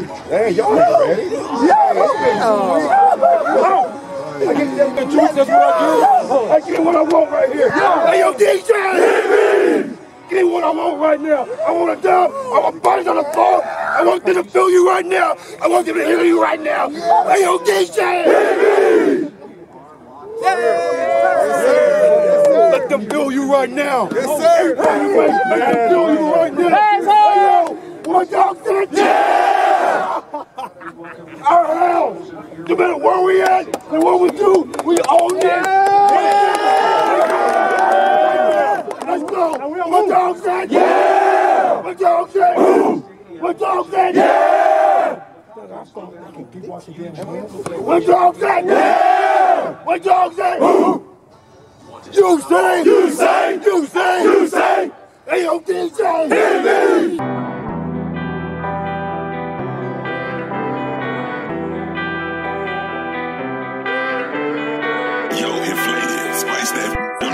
Hey, y'all ain't ready. I get the juice, that's what I do. I get what I want right here. Hey, yo, DJ! Get what I want right now. I want a dub. I want bodies on the floor. I want them to feel you right now. I want them to hear you right now. Hey, yo, DJ! Let them feel you right now. Yes, sir. Let them feel you right now. Hey, yo, what y'all said? Yeah! Our house. No matter where we at and what we do, we own it. Let's go. What y'all said? Yeah! What y'all said? What y'all said? Yeah! What y'all said? Yeah! What y'all said? You say! You say! You say! You say! Hey, yo, DJ! Hear me! Yo, inflated, spice that.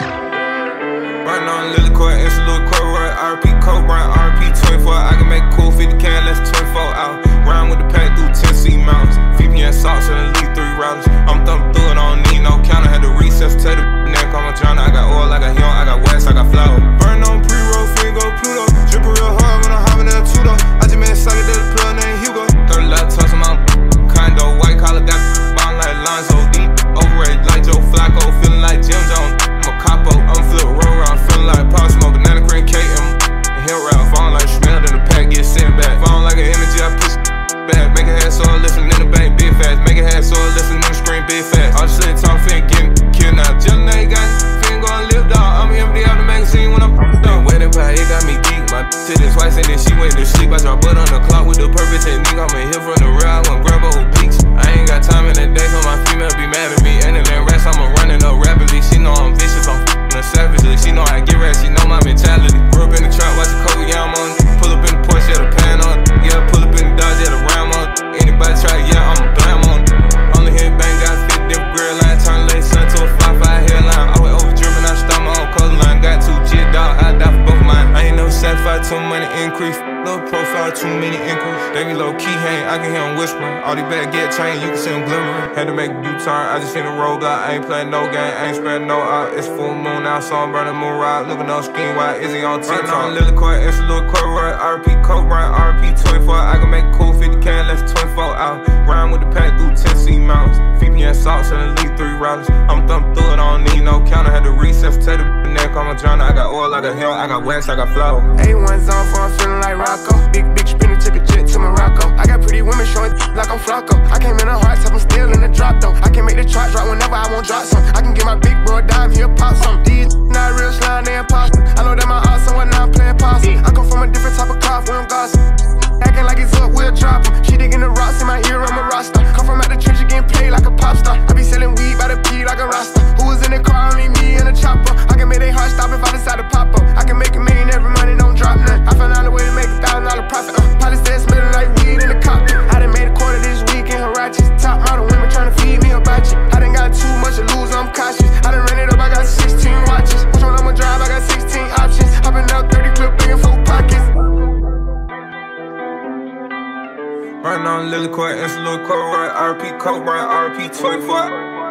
Running on Lily Court, it's a little court, right? RP Coke, run RP 24. I can make cool 50 can, less 24 out. Round with the pack through Tennessee mountains. VPN salts and elite 3 rounds. I'm thumping through it, I don't need no counter. Had to recess to the neck, I'm a drowner. I got oil, I got Hion, I got West, I got flour. Burn on pre-roll, Fingo, Pluto. Drippin' real hard when I'm hopping in a Tudo. I just made a sucker to the plug named Hugo. 30 laptops, I'm out condo. White collar, got bond like Lonzo. Deep overrated like Joe Flacco. Feeling like Jim Jones, I'm a capo. I'm flip roll around, feeling like Pop Smoke. Banana cream cake, and hill route. Falling like smelled in the pack, get sent back. Falling like an energy, I push back. Make a head so I listen in the bank, big fast. Make a head so I listen in the screen, big fast. All the shit talk, fin getting killed now. Jelly now, you got fin going live dog. I'm empty out the magazine when I'm done. Wedding pie, it got me geek. My titties twice and then she went to sleep. I drop butt on the clock with the perfect technique. I'm a hit from the real, I want grab her peaks. I ain't got time in the day, so my female be mad at me. And in that rest, I'm running up rapidly. She know I'm vicious, I'm f***ing her savagely. She know I get rest, she know my mentality. Grew up in the trap, watch the cover, yeah, I'm on. Pull up in the Porsche, yeah, the pan on. Yeah, pull up in the Dodge, yeah, the Ram on. Anybody try, yeah, I'm a blam on. Only hit bang, got 50 different grill line. Turn late sun to a fly headline. I went over dripping, I start my own coastline. Got 2 G dog, I die for both mine. I ain't never satisfied, too money increase. Low profile, too many inquiries. They be low key hang, I can hear them whispering. All these bad get chain, you can see them glimmering. Had to make a U-turn, I just seen the road out. I ain't playing no game, I ain't spreading no out. It's full moon now, so I'm burning moon ride. Looking on screen, why is he on TikTok? Running on Lily Court, it's a little court, right? RP Coke, run RP 24. I can make cool 50 can, less 24 out. Round with the pack through Tennessee mountains. VPN salts and elite 3 routers. I'm thumping through it, I don't need no counter. Had to recess to the neck, I'm a drowner. I got oil, I got Hill, I got West, I got flour. A1's on for I'm feeling like Rocco. Big spinner, took a jet to Morocco. I got pretty women showing like I'm Flacco. I came in a hard top, I'm still in the drop though. I can make the chart drop whenever I want drop some. I can get my big bro a dime, he'll pop some. These not real slime, they imposter. I know that my odds somewhere now I'm playing possum. I come from a different type of craft, we don't gossip. Acting like it's up, we'll drop him. She digging the rocks in my ear, I'm a roster. Come from out the trench, getting played like a pop star. I be selling weed by the P like a roster. Who was in the car, only me and a chopper. I can make they heart stop if I decide to pop up. I can make a million every money, don't drop none. I found out a way to make $1,000 profit. Probably said smelling like weed in the cockpit. I done made a quarter this week in Harachis. Top model women trying to feed me a batch. I done got too much to lose, I'm cautious. I done ran it up, I got 16 watches. Which one I'ma drive, I got 16 options. Hopping out 30 clip, bringing 4 pockets. Running on Lily Court, it's a little court, right? RP Coke, run RP 24.